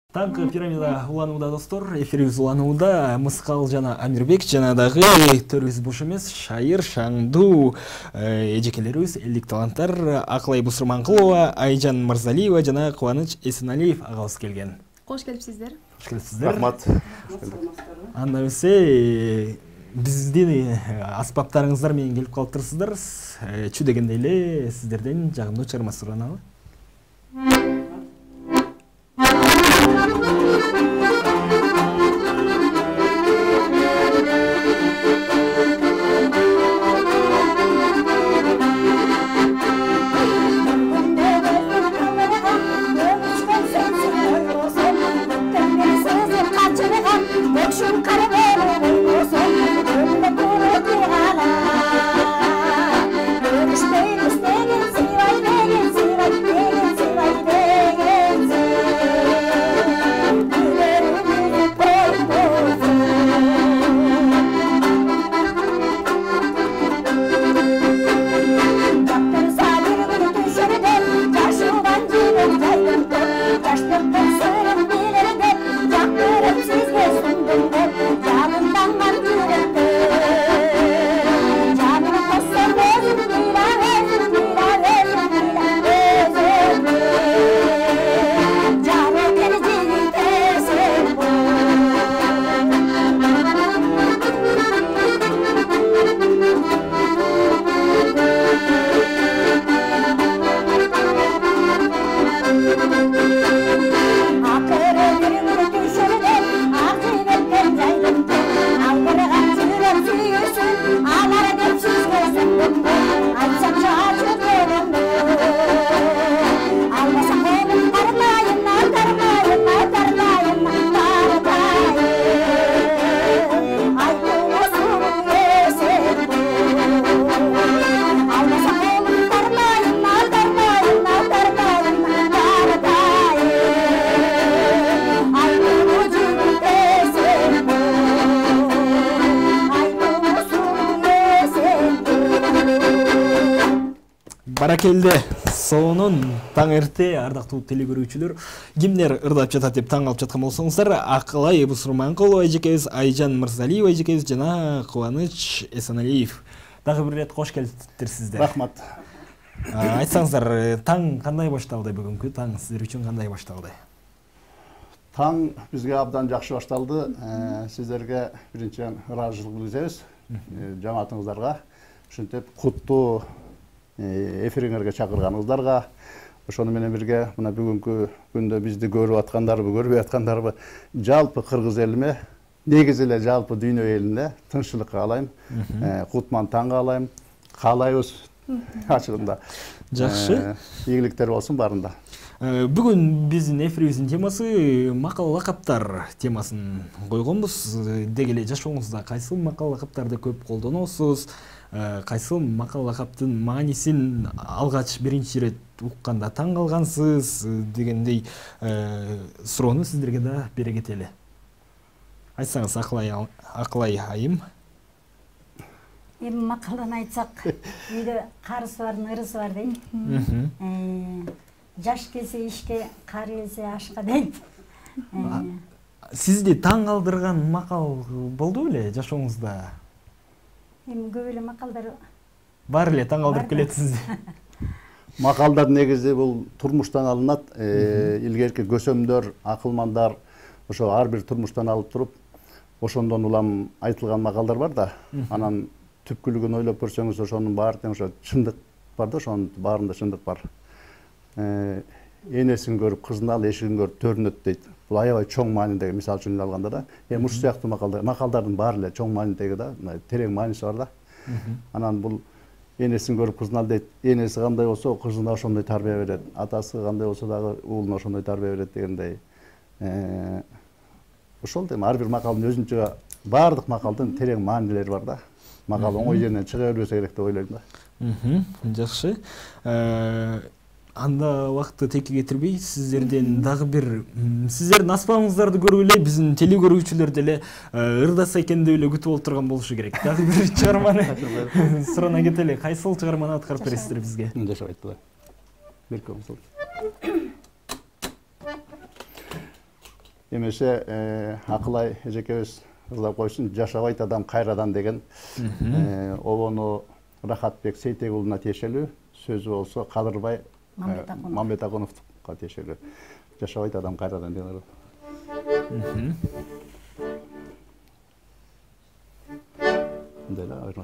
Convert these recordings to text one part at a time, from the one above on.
Таңкы пирамида уланууда достор, эфирибиз уланууда Мыскал жана Амирбек жана дагы төрүбүз буш эмес, шайыр, шаңдуу эжекелерибиз, элдик таланттар Акылай Бусурманкулова, Айжан Мырзалиева жана Кубаныч Эсеналиев агабыз келген. Кош келипсиздер. Кош келипсиздер. Рахмат. Анда эмесе биздин аспаптарыңыздар менен келип калыптырсыздар. Чү дегенде эле сиздерден жагымдуу чыгарма сураналы. Баракелде, сонун таң эрте, ардактуу телегөрүүчүлөр, кимдер ырдап жатат деп таң калып жаткан болсоңуздар, Акылай Бусурманкулова эжекебиз, Айжан Мырзалиева эжекебиз жана Кубаныч Эсеналиев. Дагы бир рет кош келиптирсиздер. Рахмат. Айтсаңыздар, таң кандай башталды бүгүнкү? Таң сиздер үчүн кандай башталды? Таң бизге абдан жакшы башталды. Сиздерге биринчиден ыраазычылык билдиребиз. Жамаатыңыздарга ушинтип куттуу эфириңерге чакырганыңыздарга, ошону менен бирге мына бүгүнкү күндө бизди көрүп аткандарбы, көрбөй аткандарбы, жалпы кыргыз элиме, негизи эле жалпы дүйнө элине тынччылык каалайм, кутман таң каалайбыз ачыгында. Жакшы. Ийгиликтер болсун барында. Бүгүн биздин эфирибиздин темасы макал лакаптар темасын койгонбуз. Деги эле жашооңузда кайсыл макал лакаптарды көп колдоносуз? Кайсыл макал лакаптын маанисин алгач биринчи рет укканда таң калгансыз дегендей суроону сиздерге да бере кетели. Айтсаңыз, Акылай айым. Эми макалдан айтсак, үйдө карысы бардын ырысы бар дейм. Жаш келсе ишке, кар келсе ашка дейм. Сизди таң калтырган макал болду беле жашооңузда? Эми көп эле макалдар Бар эле таң калтырып келет сизди. Макалдар негизи бул турмуштан алынат. Илгерки көсөмдөр, акылмандар ошо ар бир турмуштан алып туруп, ошондон улам айтылган макалдар бар да. Анан түпкүлүгүн ойлоп көрсөңүз, ошонун баары тең ошо чындык бар да, ошонун баарында чындык бар. Энесин көрүп кызын ал, эшигин көрүп төрүнөт дейт. Бул аябай чоң маанидеги, мисалы үчүн алганда да. Ушул сыяктуу макалдардын баары эле чоң маанидеги да, терең мааниси бар да. Анан бул энесин көрүп кызын ал дейт. Энеси кандай болсо, кызына ошондой тарбия берет. Атасы кандай болсо дагы уулуна ошондой тарбия берет дегендей. Ошол дейм, ар бир макалдын өзүнчө, баардык макалдын терең маанилери бар да. Макал оңой жеринен чыга бербесе керек деп ойлойм да. Жакшы. Анда вакытты текке кетирбей, сиздерден дагы бир сиздердин аспабыңыздарды көрүп эле биздин телегөрүүчүлөр деле ырдаса экен деп эле күтүп олтурган болушу керек. Дагы бир чыгарманы сурана кетели. Кайсыл чыгарманы аткарып бересиздер бизге? Жашап айтты. Беркем. Эмесе Акылай эжекебиз ырдап койсун, жашабайт адам кайрадан деген обону Рахатбек Сейтегулуна тиешелүү, сөзү болсо Кадырбай Мамбетакуновго тиешелүү. Жашабайт адам кайрадан деген. Мындай айырмасы.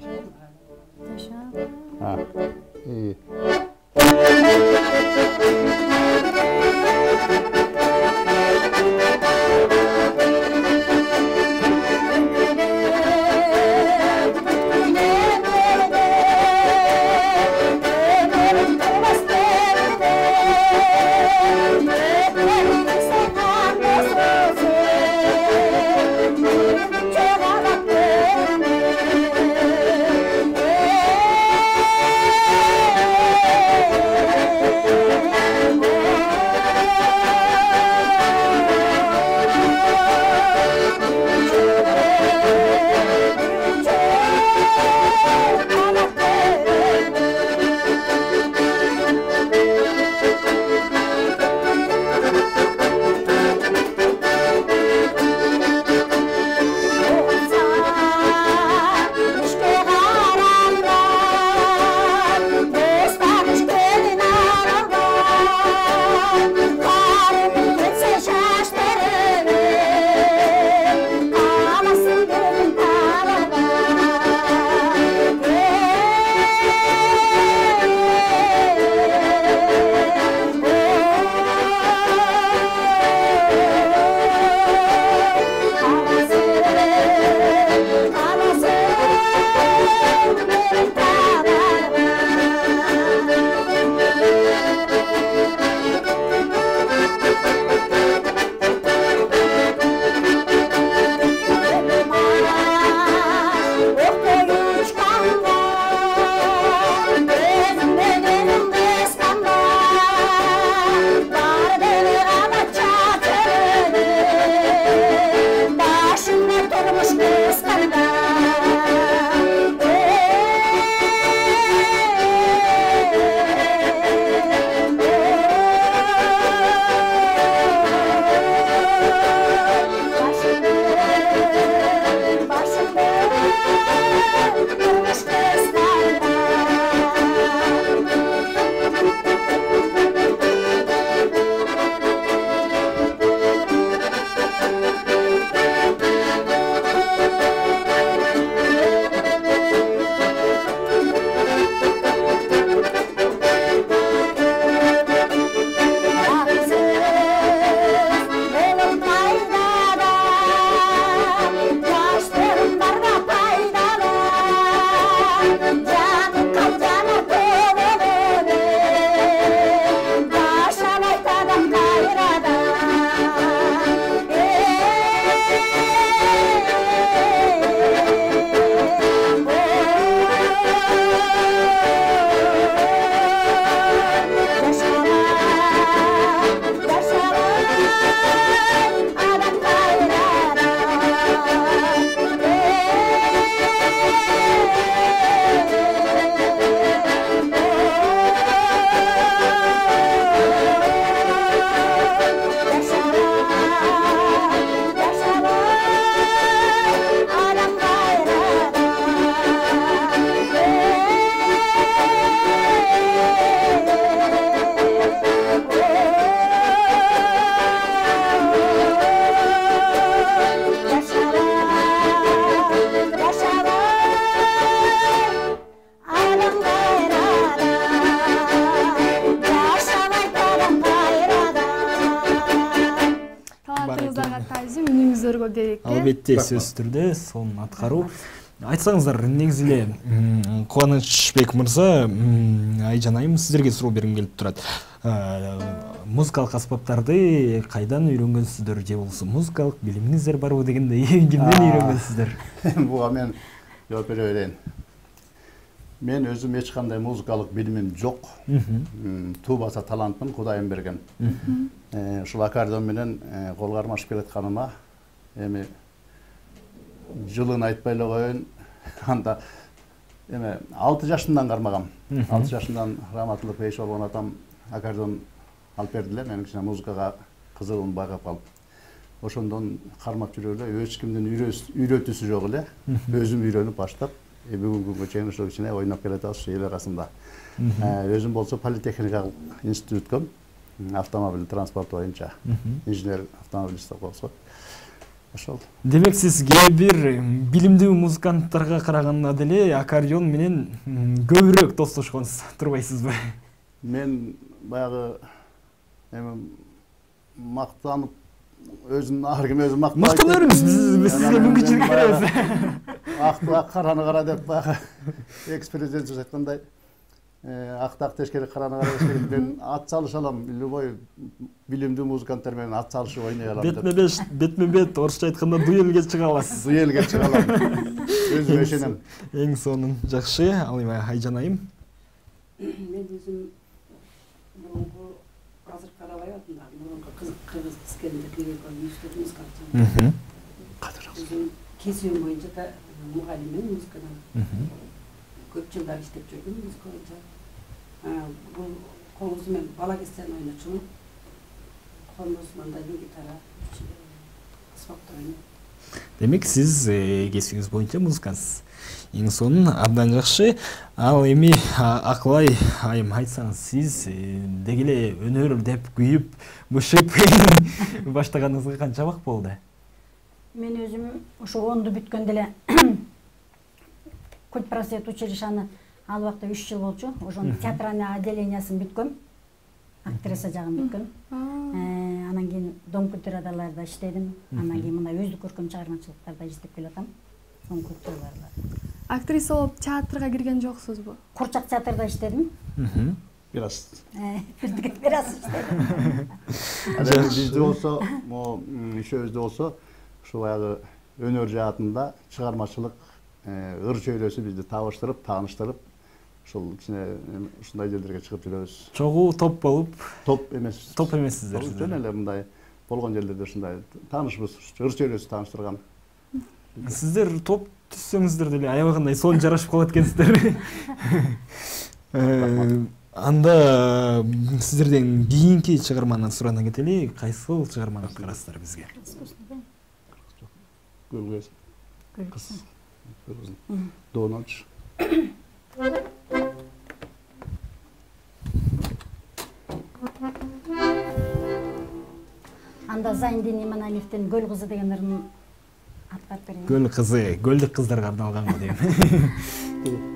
өзгөргө керек. Албетте сөзсүз түрдө сонун аткаруу. Айтсаңыздар, негизи эле Кубанычбек мырза, Айжан айым сиздерге суроо бергим келип турат. Музыкалык аспаптарды кайдан үйрөнгөнсүздөр же болбосо музыкалык билимиңиздер барбы дегендей, кимден үйрөнгөнсүздөр? Буга мен жооп бере берейин. Мен өзүм эч кандай музыкалык билимим жок. Туу баса талантмын, Кудайым берген. Ушул аккордеон менен кол кармашып келатканыма эми жылын айтпай эле коеюн. Анда эме 6 жашымдан кармагам. 6 жашымдан Раматылык Бейш болгон атам аккордеон алып бердилер. Мен кичине музыкага кызыгуум байкап калып. ошондон кармап жүрө эле, эч кимдин үйрөтүүсү жок эле. Өзүм үйрөнүп баштап, бүгүнкү күнгө чейин ошол кичине ойноп келатабыз эл арасында. Өзүм болсо политехникалык институтком, автомобиль транспорт боюнча инженер автомобилист болсо. Ошол. Демек сиз кээ бир билимдүү музыканттарга караганда деле аккордеон менен көбүрөөк достошконсуз, турбайсызбы? Мен баягы мактанып өзүм ар ким өзү мактап Мактана бериңиз, биз сизге мүмкүнчүлүк беребиз. Актыак караны кара деп баягы экс-президент айткандай, актак тешкери караны кара дешкен. Мен ат салыша алам, любой билимдүү музыканттар менен ат салышып ойной алам деп. Бетме-бет, орусча айтканда дуэлге чыга аласыз. Дуэлге чыга алам. Өзүм ишенем. Эң сонун жакшы. Ал эми Айжан айым. Мен өзүм мурунку азыр карабай атам, мурунку кыргыз кызкенде керек институт музыкант. Өзүм кесибим боюнча да мугалиммин музыкадан. Көп жылдар иштеп жүрдүм музыка боюнча. Бул колубуз мен бала кезден ойночумун. Колубуз мандалин гитара, аспапта ойнойм. Демек сиз кесибиңиз боюнча музыкантсыз. Эң сонун, абдан жакшы. Ал эми Акылай айым айтсаңыз, сиз деги эле өнөр деп күйүп, бышып баштаганыңызга канча убакыт болду? Мен өзүм ошо 10-ду бүткөндө эле культпросвет училищаны ал убакта 3 жыл болчу. Ошонун театральный отделениясын бүткөм. Актриса жагын бүткөм. Анан кийин Дом культураларда иштедим. Анан кийин мына өздүк көркөм чыгармачылыктарда иштеп келатам. Дом культураларда. Актриса болуп театрга кирген жоксузбу? Курчак театрда иштедим. Бир аз. Бир аз иштедим. Бизде болсо, ишибизде болсо, ушу баягы өнөр жаатында чыгармачылык ыр чөйрөсү бизди табыштырып, тааныштырып, ушул кичине ушундай жерлерге чыгып жүрөбүз. Чогуу топ болуп, Топ эмес. топ эмессиздер. Жөн эле мындай болгон жерлерде ушундай таанышыбыз, ыр чөйрөсү тааныштырган. Сиздер топ түзсөңүздөр деле аябагандай сонун жарашып калат экенсиздер. Анда сиздерден кийинки чыгарманы сурандан кетели, кайсыл чыгарманы карасыздар бизге? Көлгөз. До ночи. Анда Зайндин Иманалиевдин Гөл кызы деген ырын аткарып берген. Гөл кызы, гөлдүк кыздарга арналган го дейм.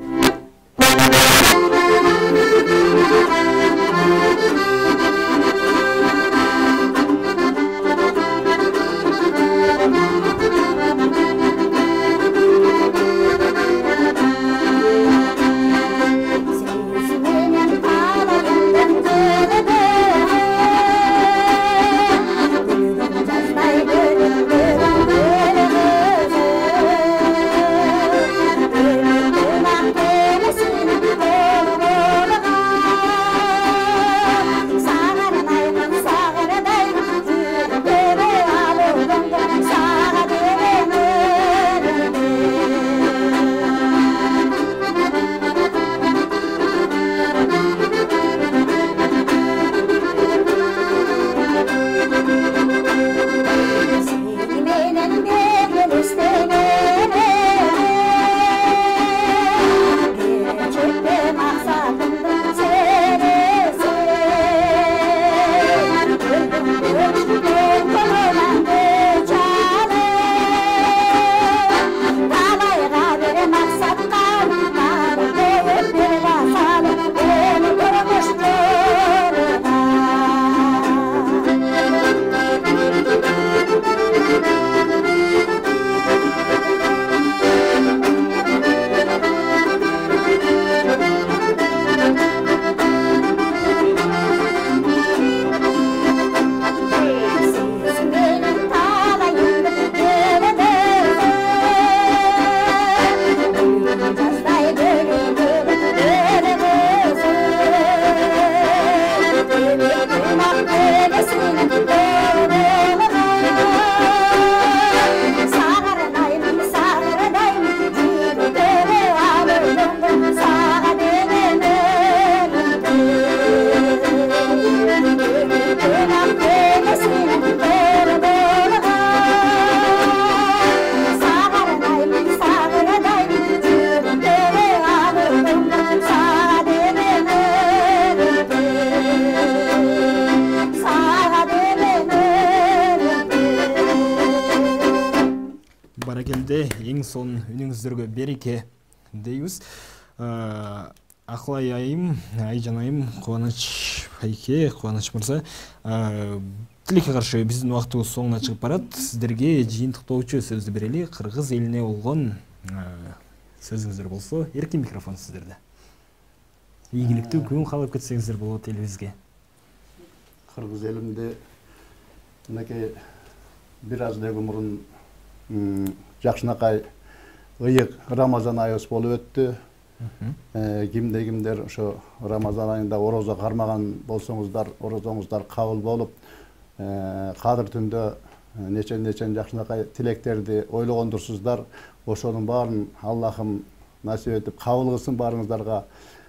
баракелде, эң сонун үнүңүздөргө береке дейбиз. Акылай айым, Айжан айым, Кубаныч айке, Кубаныч мырза, тилекке каршы биздин убактыбыз соңуна чыгып барат. Сиздерге жыйынтыктоочу сөздү берели. Кыргыз элине болгон сөзүңүздөр болсо, эркин микрофон сиздерде. Ийгиликтүү күн каалап кетсеңиздер болот элибизге. Кыргыз элимде мынакей бир аз эле мурун жакшынакай ыйык Рамазан айыбыз болуп өттү. Кимдер ошо Рамазан айында орозо кармаган болсоңуздар, орозоңуздар кабыл болуп, кадыр түндө нечен жакшынакай тилектерди ойлогондурсуздар. Ошонун баарын Аллахым насип этип кабыл кылсын баарыңыздарга.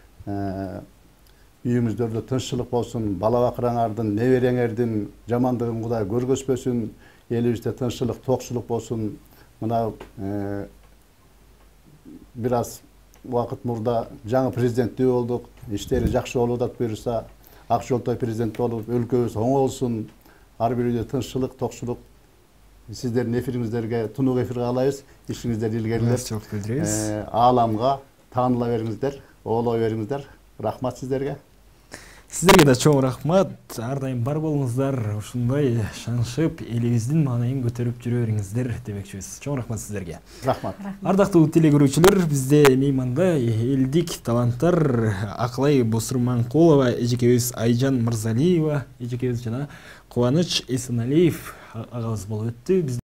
Үйүңүздөрдө тынччылык болсун, бала бакыраңардын, небереңердин жамандыгын Кудай көргөзбөсүн, элибизде тынччылык, токчулук болсун. Мына бир аз убакыт мурда жаңы президенттүү болдук, иштери жакшы болуп атат буюрса, Ак Жолтой президент болуп, өлкөбүз оң болсун, ар бир үйдө тынччылык, токчулук. Сиздердин эфириңиздерге тунук эфир каалайбыз, ишиңиздер илгерилеп, ааламга тааныла бериңиздер, оолой бериңиздер. Рахмат сиздерге. Сиздерге да чоң рахмат. Ар дайым бар болуңуздар, ушундай шаңшып, элибиздин маанайын көтөрүп жүрө бериңиздер демекчибиз. Чоң рахмат сиздерге. Рахмат. Ардактуу телекөрүүчүлөр, бизде мейманда элдик таланттар Акылай Босурманкулова эжекебиз, Айжан Мырзалиева эжекебиз жана Кубаныч Эсеналиев агабыз болуп өттү.